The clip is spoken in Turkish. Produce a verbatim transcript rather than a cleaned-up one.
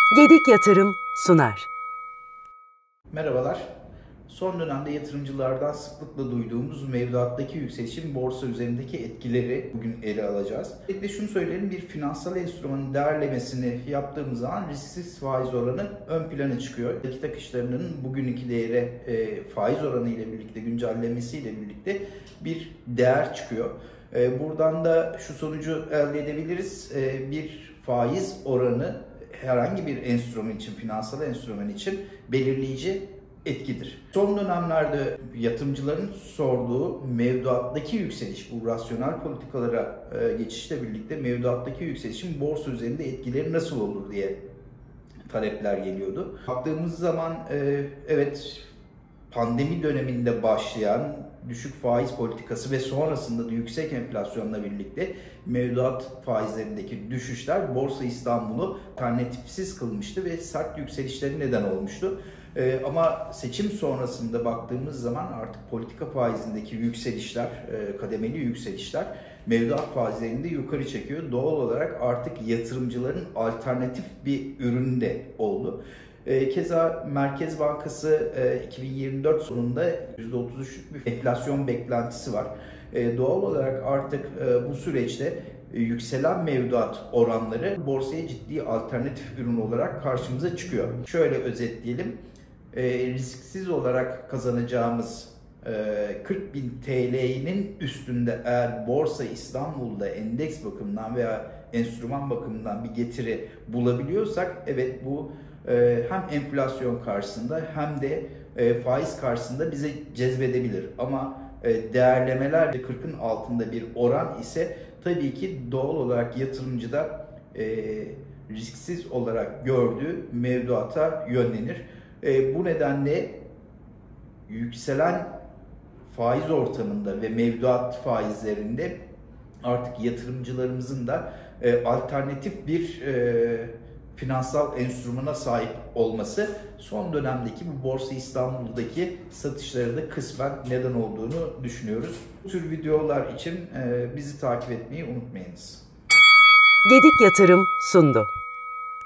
Gedik Yatırım sunar. Merhabalar. Son dönemde yatırımcılardan sıklıkla duyduğumuz mevduattaki yükselişin borsa üzerindeki etkileri bugün ele alacağız. Bir de şunu söyleyelim, bir finansal enstrümanın değerlemesini yaptığımız zaman risksiz faiz oranı ön plana çıkıyor. Nakit akışlarının bugünkü değere e, faiz oranı ile birlikte, güncellemesiyle birlikte bir değer çıkıyor. E, buradan da şu sonucu elde edebiliriz. E, bir faiz oranı herhangi bir enstrüman için, finansal enstrüman için belirleyici etkidir. Son dönemlerde yatırımcıların sorduğu mevduattaki yükseliş, bu rasyonel politikalara geçişle birlikte mevduattaki yükselişin borsa üzerinde etkileri nasıl olur diye talepler geliyordu. Baktığımız zaman evet, pandemi döneminde başlayan düşük faiz politikası ve sonrasında da yüksek enflasyonla birlikte mevduat faizlerindeki düşüşler Borsa İstanbul'u alternatifsiz kılmıştı ve sert yükselişleri neden olmuştu. Ee, ama seçim sonrasında baktığımız zaman artık politika faizindeki yükselişler, e, kademeli yükselişler mevduat faizlerini de yukarı çekiyor. Doğal olarak artık yatırımcıların alternatif bir ürünü de oldu. Keza Merkez Bankası iki bin yirmi dört sonunda yüzde otuz üçlük bir enflasyon beklentisi var. Doğal olarak artık bu süreçte yükselen mevduat oranları borsaya ciddi alternatif ürün olarak karşımıza çıkıyor. Şöyle özetleyelim, risksiz olarak kazanacağımız kırk bin T L'nin üstünde eğer Borsa İstanbul'da endeks bakımından veya enstrüman bakımından bir getiri bulabiliyorsak, evet, bu hem enflasyon karşısında hem de faiz karşısında bizi cezbedebilir. Ama değerlemeler kırkın altında bir oran ise tabii ki doğal olarak yatırımcıda risksiz olarak gördüğü mevduata yönlenir. Bu nedenle yükselen faiz ortamında ve mevduat faizlerinde artık yatırımcılarımızın da alternatif bir finansal enstrümana sahip olması son dönemdeki bu Borsa İstanbul'daki satışları da kısmen neden olduğunu düşünüyoruz. Bu tür videolar için bizi takip etmeyi unutmayınız. Gedik Yatırım sundu.